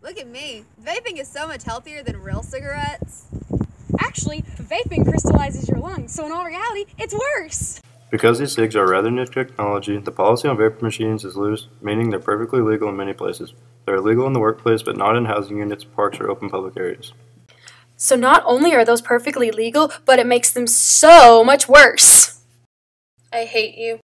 Look at me. Vaping is so much healthier than real cigarettes. Actually, vaping crystallizes your lungs, so in all reality, it's worse. Because these cigs are rather new technology, the policy on vapor machines is loose, meaning they're perfectly legal in many places. They're illegal in the workplace, but not in housing units, parks, or open public areas. So not only are those perfectly legal, but it makes them so much worse. I hate you.